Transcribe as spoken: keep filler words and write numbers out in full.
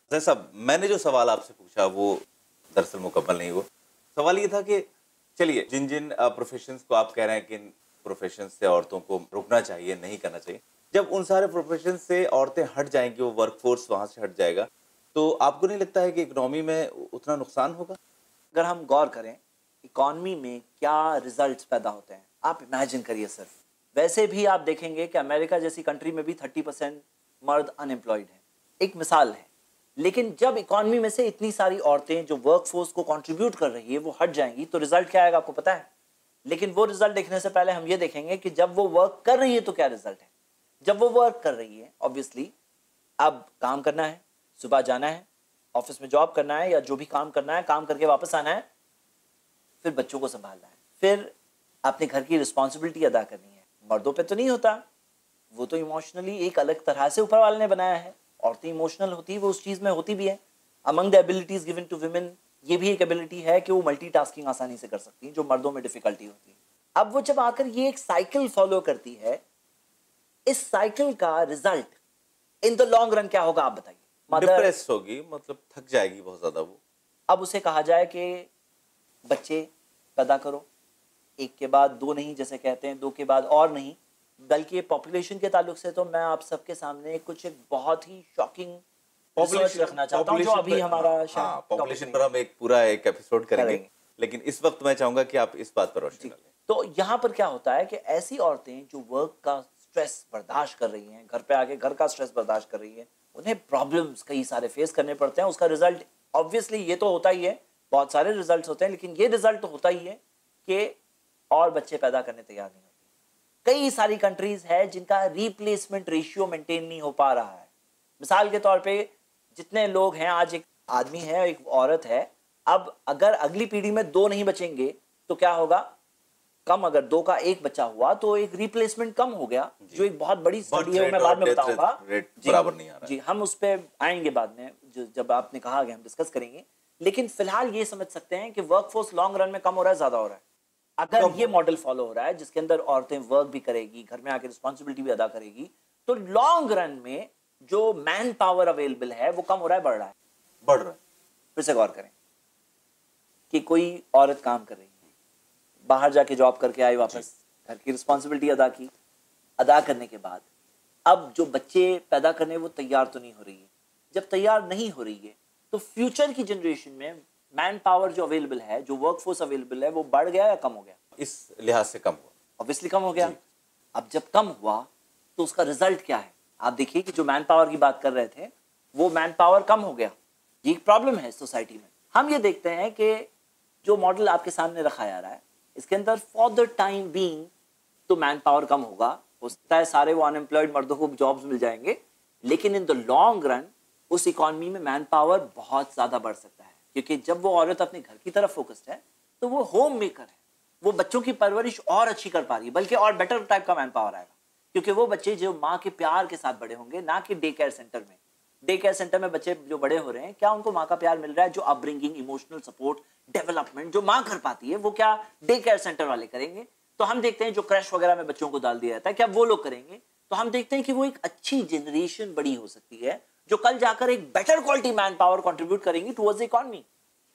जैसा साहब, मैंने जो सवाल आपसे पूछा वो दरअसल मुकम्मल नहीं हुआ। सवाल ये था कि चलिए जिन जिन प्रोफेशंस को आप कह रहे हैं कि इन प्रोफेशंस से औरतों को रुकना चाहिए, नहीं करना चाहिए, जब उन सारे प्रोफेशन से औरतें हट जाएंगी, वो वर्कफोर्स वहां से हट जाएगा, तो आपको नहीं लगता है कि इकोनॉमी में उतना नुकसान होगा? अगर हम गौर करें इकॉनमी में क्या रिजल्ट्स पैदा होते हैं, आप इमेजिन करिए सिर्फ। वैसे भी आप देखेंगे कि अमेरिका जैसी कंट्री में भी थर्टी परसेंट मर्द अनएम्प्लॉयड हैं, एक मिसाल है। लेकिन जब इकॉनमी में से इतनी सारी औरतें जो वर्कफोर्स को कंट्रीब्यूट कर रही है वो हट जाएंगी, तो रिजल्ट क्या आएगा आपको पता है? लेकिन वो रिजल्ट देखने से पहले हम ये देखेंगे कि जब वो वर्क कर रही है तो क्या रिजल्ट है। जब वो वर्क कर रही है, ऑब्वियसली अब काम करना है, सुबह जाना है, ऑफिस में जॉब करना है या जो भी काम करना है, काम करके वापस आना है, फिर बच्चों को संभालना है, फिर अपने घर की रिस्पॉन्सिबिलिटी अदा करनी है। मर्दों पे तो नहीं होता, वो तो इमोशनली एक अलग तरह से ऊपर वाले ने बनाया है। औरतें इमोशनल होती है, वो उस चीज़ में होती भी है। Among the abilities given to women, ये भी एक एबिलिटी है कि वो मल्टीटास्किंग आसानी से कर सकती हैं, जो मर्दों में डिफिकल्टी होती है। अब वो जब आकर ये एक साइकिल फॉलो करती है, इस साइकिल का result in the long run क्या होगा आप बताइए? डिप्रेस होगी, मतलब थक जाएगी बहुत ज्यादा वो। अब उसे कहा जाए कि बच्चे पैदा करो, एक के बाद दो नहीं जैसे कहते हैं, दो के बाद और नहीं, बल्कि पॉपुलेशन के ताल्लुक से तो मैं आप सबके सामने कुछ एक बहुत ही शॉकिंग पॉपुलेशन रखना चाहता हूं, जो अभी हमारा हाँ, पॉपुलेशन पर हम एक पूरा एक एपिसोड करेंगे, करेंगे। लेकिन इस वक्त मैं चाहूंगा कि आप इस बात पर रोशनी डालें। तो यहाँ पर क्या होता है कि ऐसी औरतें जो वर्क का स्ट्रेस बर्दाश्त कर रही हैं, घर पे आके घर का स्ट्रेस बर्दाश्त कर रही है, उन्हें प्रॉब्लम्स कई सारे फेस करने पड़ते हैं। उसका रिजल्ट ऑब्वियसली ये तो होता ही है, बहुत सारे रिजल्ट्स होते हैं, लेकिन ये रिजल्ट तो होता ही है कि और बच्चे पैदा करने तैयार नहीं होते। कई सारी कंट्रीज है जिनका रिप्लेसमेंट रेशियो मेंटेन नहीं हो पा रहा है। मिसाल के तौर पे जितने लोग हैं, आज एक आदमी है, एक औरत है, अब अगर अगली पीढ़ी में दो नहीं बचेंगे तो क्या होगा? कम, अगर दो का एक बच्चा हुआ तो एक रिप्लेसमेंट कम हो गया, जो एक बहुत बड़ी स्टडी है, मैं बाद में बताऊंगा। बराबर नहीं आ रहा जी, हम उस पर आएंगे बाद में, जब आपने कहा कि हम डिस्कस करेंगे। लेकिन फिलहाल ये समझ सकते हैं कि वर्कफोर्स लॉन्ग रन में कम हो रहा है, ज्यादा हो रहा है। अगर ये मॉडल फॉलो हो रहा है जिसके अंदर औरतें वर्क भी करेगी, घर में आके रिस्पॉन्सिबिलिटी भी अदा करेगी, तो लॉन्ग रन में जो मैन पावर अवेलेबल है वो कम हो रहा है, बढ़ रहा है? बढ़ रहा है। फिर से गौर करें कि कोई औरत काम कर रही है, बाहर जाके जॉब करके आई, वापस घर की रिस्पॉन्सिबिलिटी अदा की, अदा करने के बाद अब जो बच्चे पैदा करने वो तैयार तो नहीं हो रही है। जब तैयार नहीं हो रही है तो फ्यूचर की जनरेशन में मैन पावर जो अवेलेबल है, जो वर्कफोर्स अवेलेबल है, वो बढ़ गया या कम हो गया? इस लिहाज से कम हुआ, ऑब्वियसली कम हो गया। अब जब कम हुआ तो उसका रिजल्ट क्या है? आप देखिए कि जो मैन पावर की बात कर रहे थे वो मैन पावर कम हो गया। ये एक प्रॉब्लम है सोसाइटी में। हम ये देखते हैं कि जो मॉडल आपके सामने रखा जा रहा है, इसके अंदर फॉर द टाइम बीइंग तो मैन पावर कम होगा, हो सकता है सारे वो अनएम्प्लॉयड मर्दों को जॉब्स मिल जाएंगे, लेकिन इन द लॉन्ग रन उस इकॉनमी में मैन पावर बहुत ज्यादा बढ़ सकता है। क्योंकि जब वो औरत अपने घर की तरफ फोकस्ड है तो वो होम मेकर है, वो बच्चों की परवरिश और अच्छी कर पा रही है, बल्कि और बेटर टाइप का मैन पावर आएगा। क्योंकि वो बच्चे जो माँ के प्यार के साथ बड़े होंगे, ना कि डे केयर सेंटर में। डे केयर सेंटर में बच्चे जो बड़े हो रहे हैं, क्या उनको माँ का प्यार मिल रहा है? जो अपब्रिंगिंग, इमोशनल सपोर्ट, डेवलपमेंट जो माँ कर पाती है, वो क्या डे केयर सेंटर वाले करेंगे? तो हम देखते हैं जो क्रैश वगैरह में बच्चों को डाल दिया जाता है, क्या वो लोग करेंगे? तो हम देखते हैं कि वो एक अच्छी जनरेशन बड़ी हो सकती है जो कल जाकर एक better quality man power contribute करेंगी टुवर्ड्स द इकॉनमी।